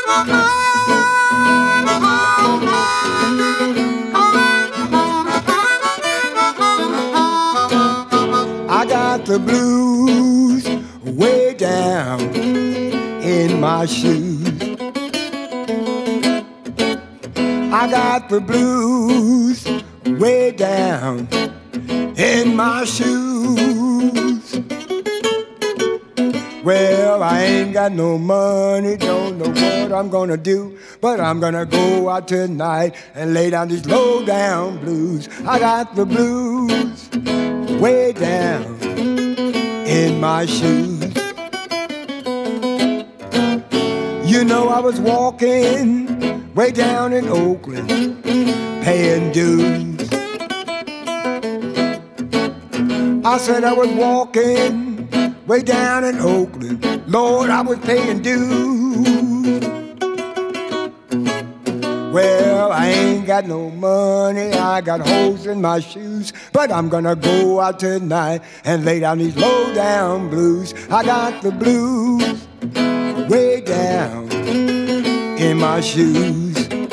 I got the blues way down in my shoes. I got the blues way down in my shoes. Well, I ain't got no money, don't know what I'm gonna do, but I'm gonna go out tonight and lay down these low down blues. I got the blues way down in my shoes. You know, I was walking way down in Oakland, paying dues. I said I was walking way down in Oakland, Lord, I was paying dues. Well, I ain't got no money, I got holes in my shoes, but I'm gonna go out tonight and lay down these low down blues. I got the blues way down in my shoes.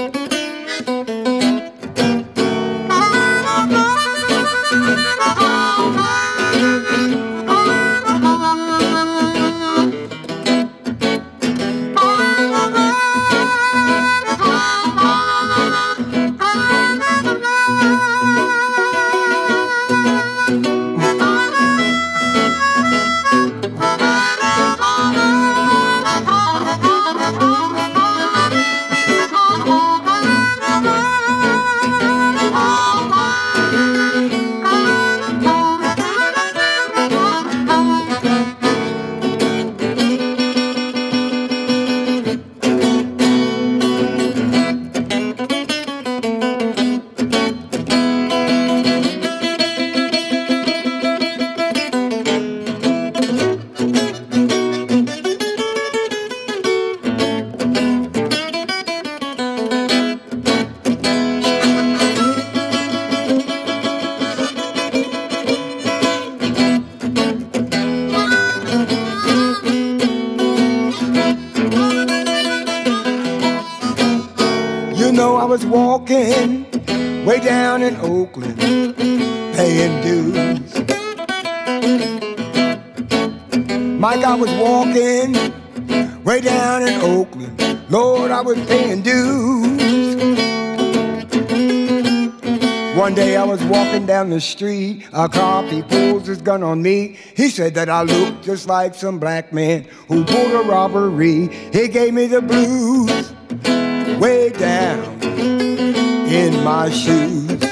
Walking way down in Oakland, paying dues. Mike, I was walking way down in Oakland, Lord, I was paying dues. One day I was walking down the street, a cop, he pulls his gun on me. He said that I looked just like some black man who pulled a robbery. He gave me the blues way down in my shoes.